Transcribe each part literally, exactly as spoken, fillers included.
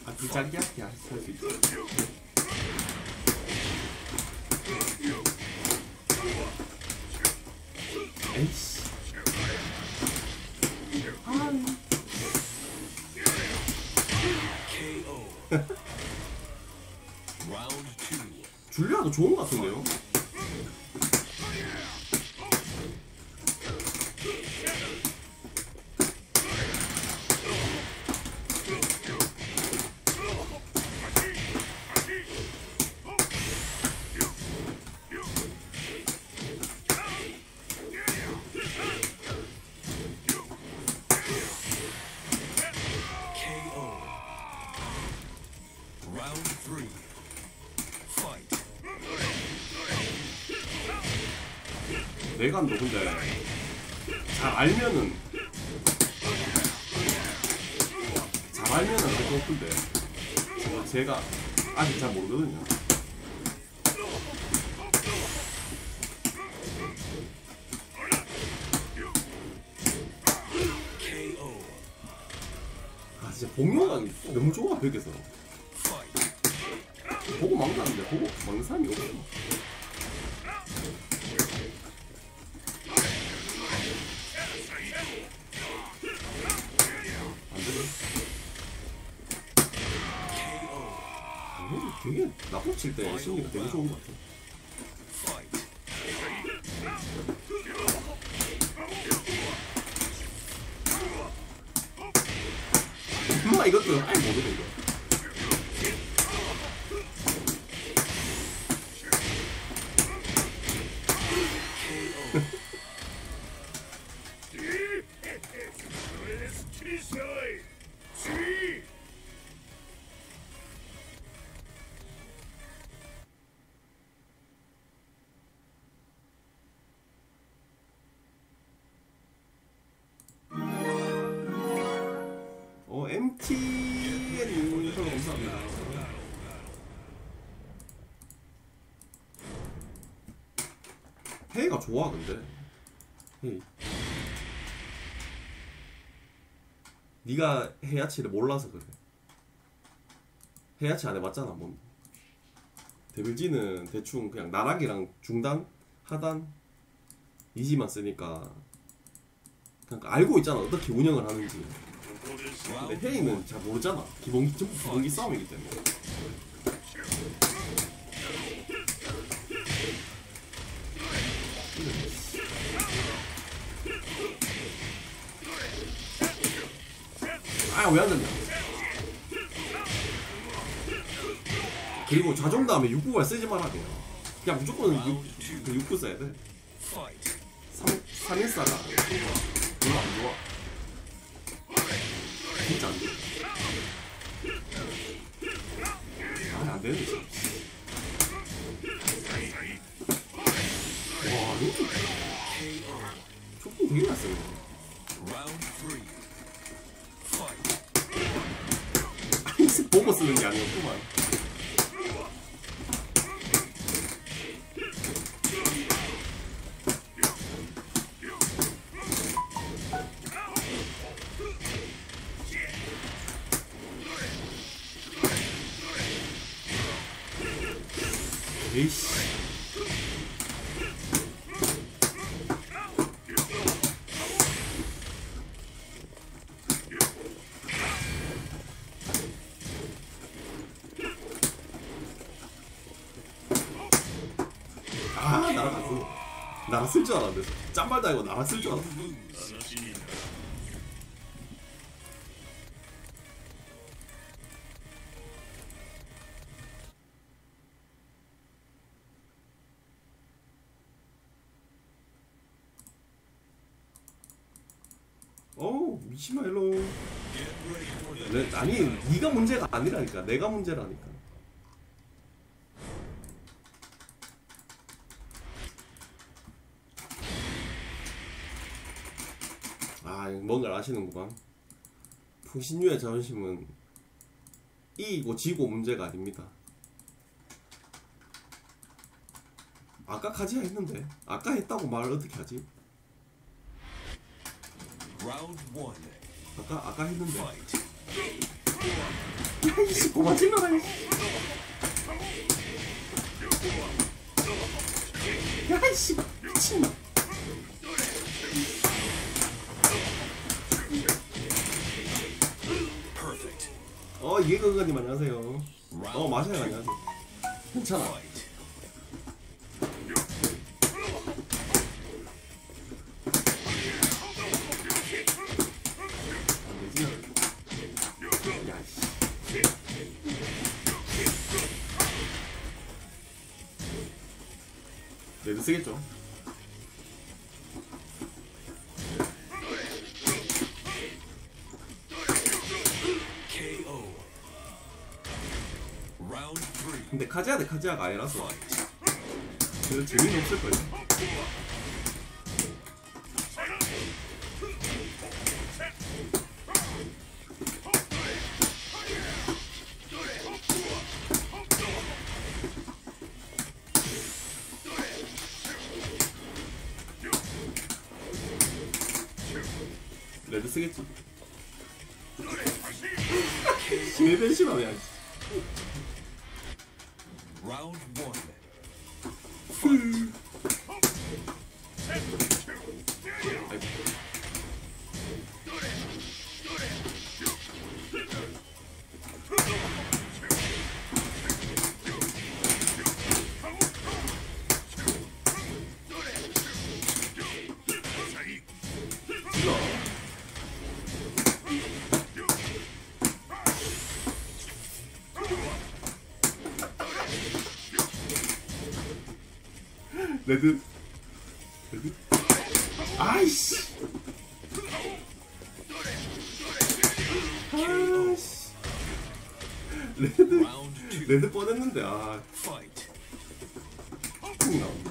아, 그 자기야? 야, 살 수 있어. 에이씨. 아. 줄리아도 좋은 것 같은데요? 내간도 근데 잘 알면은 잘 알면은 할 것 같은데 제가 아직 잘 모르거든요. 아 진짜 복용감이 너무 좋아. 벽에서 보고 막는다는데 보고 막는 사람이 없어. 되게 나쁜 칠 때 심리가 되게 좋은 것 같아. 엄마 이것도 아예 모르네 이거. 어, 엠티엔님 별로 감사합니다. 헤이가 좋아 근데. 헤이. 네가 헤야치를 몰라서 그래. 헤야치 안 해봤잖아 뭐. 데빌지는 대충 그냥 나락이랑 중단, 하단, 이지만 쓰니까 그냥 알고 있잖아 어떻게 운영을 하는지. 근데 헤이는 잘 모르잖아. 기본기, 전부 기본기 싸움이기 때문에. 아, 왜 안 된다. 그리고 자정 다음에 육구발 쓰지 마라 그냥. 그냥 무조건 육 구 써야 돼. 삼 일사가 별로 안 좋아. 진짜 안 돼. 아, 안 되는데. 와, 이거 조금 되게 났어요. 아니, 보고 쓰는 게 아니었구만. 에이씨. 아, 날아갔어. 나랑 쓸 줄 알았는데. 짬발도 아니고 나랑 쓸 줄 알았어. 어우, 미치마 일로. 네, 아니, 네가 문제가 아니라니까. 내가 문제라니까. 아, 뭔가를 아시는구만. 풍신유의 자존심은 이기고 지고 문제가 아닙니다. 아까 가지 했는데. 아까 했다고 말을 어떻게 하지? 아까 아까 했는데. 야이씨 고마 찔러라. 야이씨 미친놈. 어 이해건강님 안녕하세요. 어 마샤야 안녕하세요. 괜찮아. 레드 쓰겠죠. 근데 카지아 대 카지아가 아니라서 그래도 재미는 없을걸요. 레드 쓰겠지. 왜 변신하냐. Round one. 레드 레드 아이씨 아이씨 레드 레드 뻔했는데 아 푹 나오네.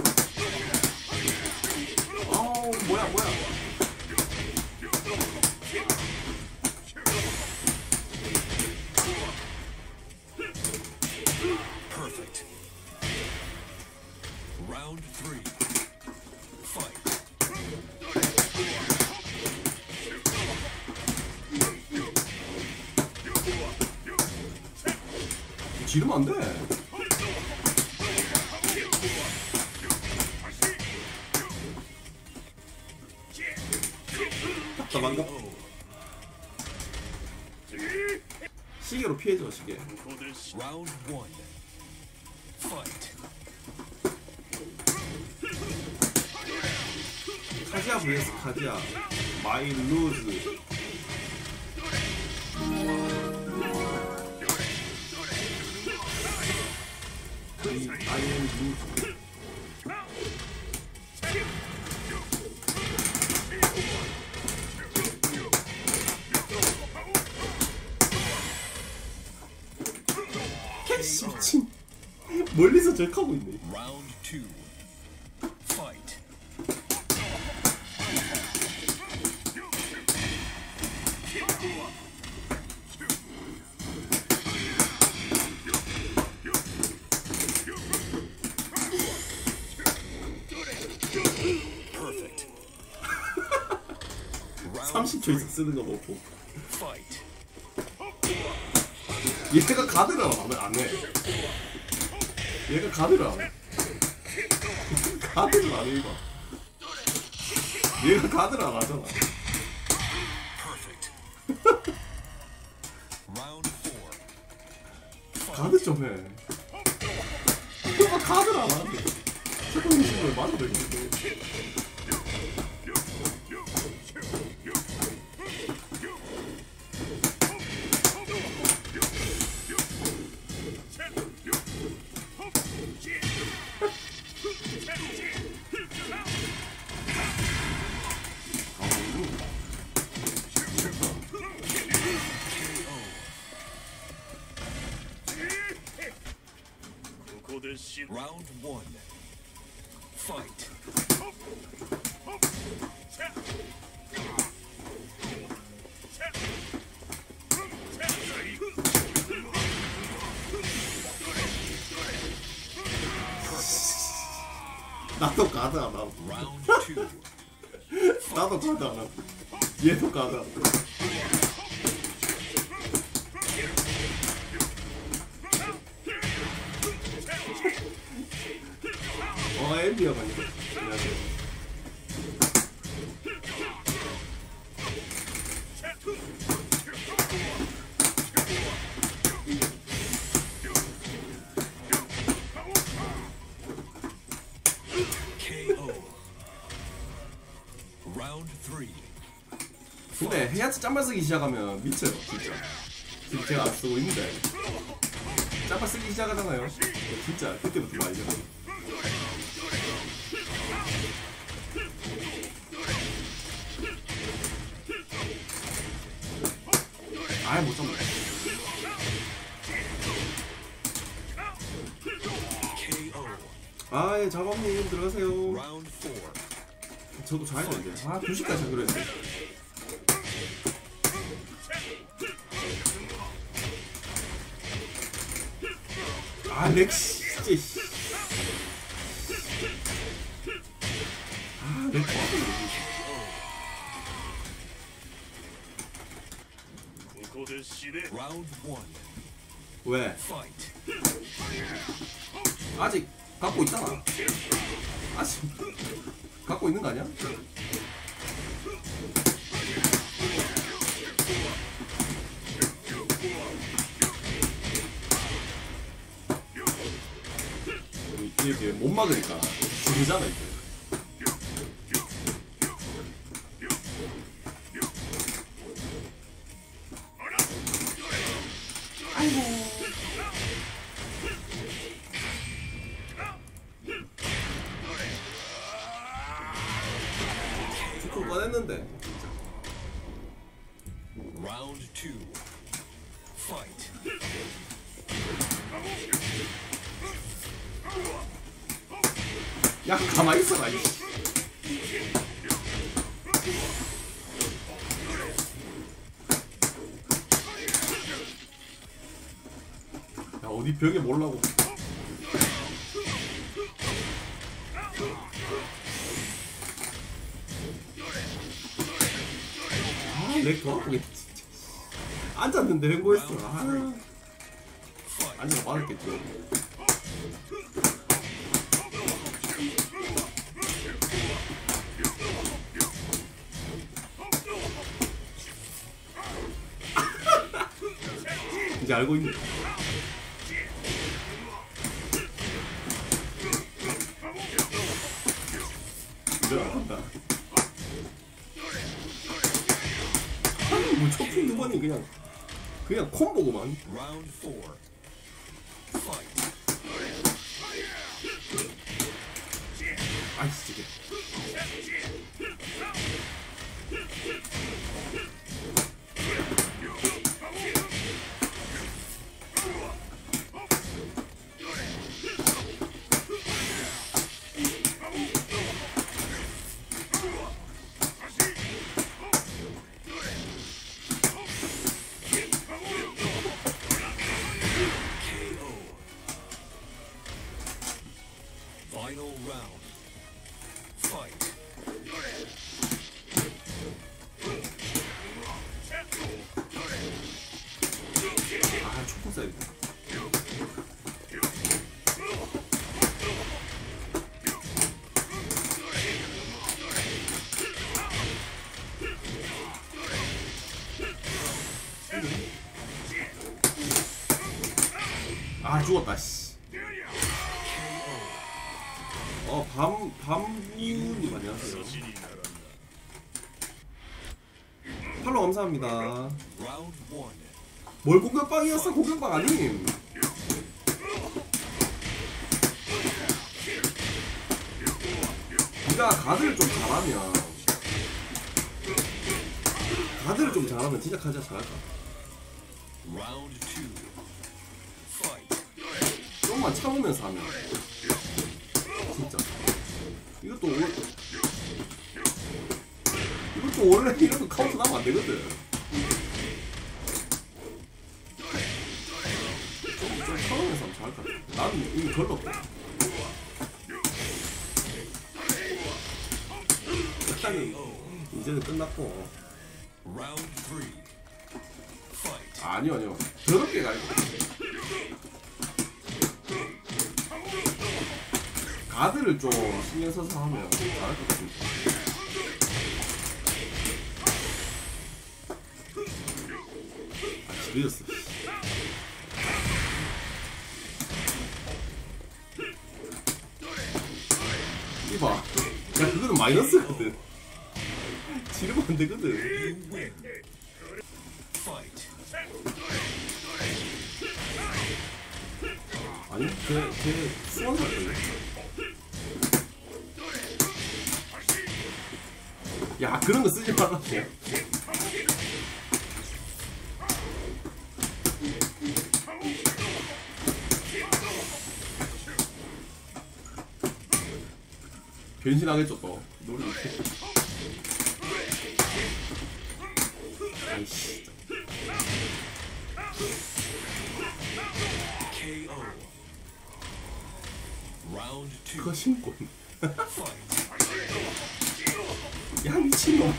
아우 뭐야 뭐야. Round three. Fight. 지르면 안 돼. 답답한 거. 시계로 피해줘 시계. Round one. Fight. 카지아 vs 카지아 마이 루즈. 아이 아이엠 루즈. 캐시 미친. 멀리서 절카고 있네. Round two. Fight. Perfect. 삼십 초 이상 쓰는 거 먹고. Fight. 얘가 가드를 안, 안 해. 얘가 가드를 안 해. 가드를 안 해, 이거. 얘가 가드를 안 하잖아. Perfect. Round four. 가드 좀 해. 얘가 가드를 안 하는데. 잠깐만, 이걸 맞아도 되겠는데. Round one. Fight. 나도 가드 안 하고. Round two. 나도 가드 안 하고. 얘도 가드 안 하고. 엠비어 갑니다. 안녕하세요. 케이오. Round three. 근데 헤야츠 짬발 쓰기 시작하면 미쳐요 진짜. 지금 제가 안 쓰고 있는데 짬발 쓰기 시작하잖아요. 진짜 그때부터 많이 잖아. 아예 못 잡네. 케이오. 아예 작업님 들어가세요. Round four. 저도 자야 되는데. 아 두 시까지 하기로 했는데. 아 렉시 진짜 씨. 아 렉. Round one. 왜? Fight. 아직 갖고 있잖아. 아직 갖고 있는 거 아니야? 이렇게 못 막으니까 죽이잖아 이제. 아이고. 죽을 뻔했는데. Round two. Fight. 야 가만히 있어라 이씨. 야 어디 벽에 몰라고. 아렉 더 아프게 진짜. 앉았는데 횡보했어. 아 앉아서 맞았겠지. 이제 알고 있네. 이제 알았다. 아니 뭐 초핑 두 번이 그냥 그냥 콤보고만. Round four. Fight. 아이 진짜. Final round. Fight. 아 초코 사이드. 아 죽었다 씨. 어, 밤, 밤이님 안녕하세요. 팔로우 감사합니다. Round one. 뭘 공격방이었어? 공격방 아님. 니가 가드를 좀 잘하면 가드를 좀 잘하면 진짜 카즈야 잘할 거야. Round two. Fight. 좀만 참으면서 하면 진짜 이것도 원 이것도 원래 이렇게 카운트 나면 안 되거든. 좀, 좀 참으면서 하면 잘할 것 같아. 나는 이미 걸렀고. 일단은 이제는 끝났고. Round three. Fight. 아니요 아니요 더럽게 가요. 가드를 좀 신경 써서 하면 잘할 것 같은데. 아, 지루졌어. 이봐. 야, 그거는 마이너스거든. 지르면 안 되거든. You win. Fight. 아니, 걔, 걔 수원 살거든. 야, 그런 거 쓰지 말라고. 변신하겠죠, 또. 노래 이렇게. 아이씨. K O. Round two. 그거 신고. Fight. 야, 미친놈아.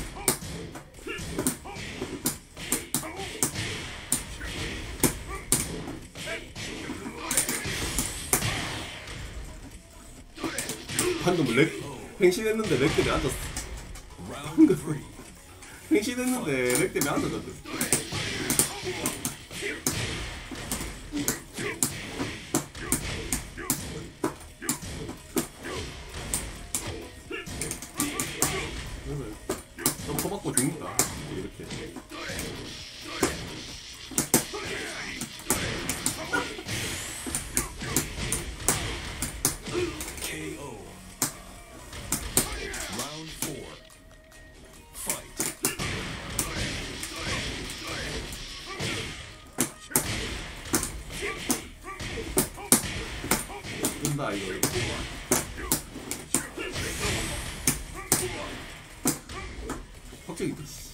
방금 렉, 횡신했는데 렉 때문에 앉았어. Round three. 횡신했는데 렉 때문에 앉았거든. 그러면 점퍼 받고 죽는다. 이렇게. K O. Round four. Fight. 끈다 이거. 확정이 됐어.